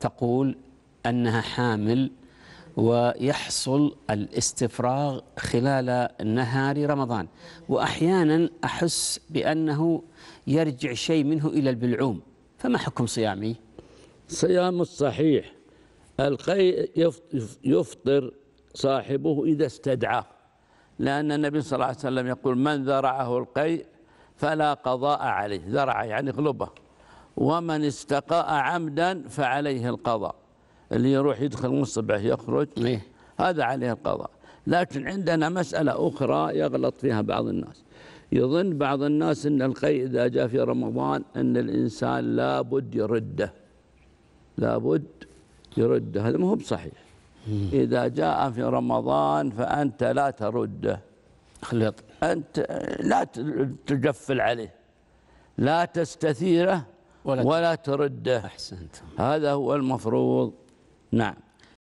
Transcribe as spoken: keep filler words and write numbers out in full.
تقول أنها حامل ويحصل الاستفراغ خلال نهار رمضان، وأحيانا أحس بأنه يرجع شيء منه إلى البلعوم، فما حكم صيامي؟ صيام الصحيح القيء يفطر صاحبه إذا استدعاه، لأن النبي صلى الله عليه وسلم يقول من ذرعه القيء فلا قضاء عليه، ذرع يعني غلبه، ومن استقاء عمدا فعليه القضاء، اللي يروح يدخل مصبح يخرج إيه؟ هذا عليه القضاء. لكن عندنا مسألة أخرى يغلط فيها بعض الناس، يظن بعض الناس أن القيء إذا جاء في رمضان أن الإنسان لابد يرده، لابد يرده، هذا ما هو بصحيح. إذا جاء في رمضان فأنت لا ترده، خلط. أنت لا تجفل عليه، لا تستثيره ولا, ولا ترده. أحسنت. هذا هو المفروض. نعم.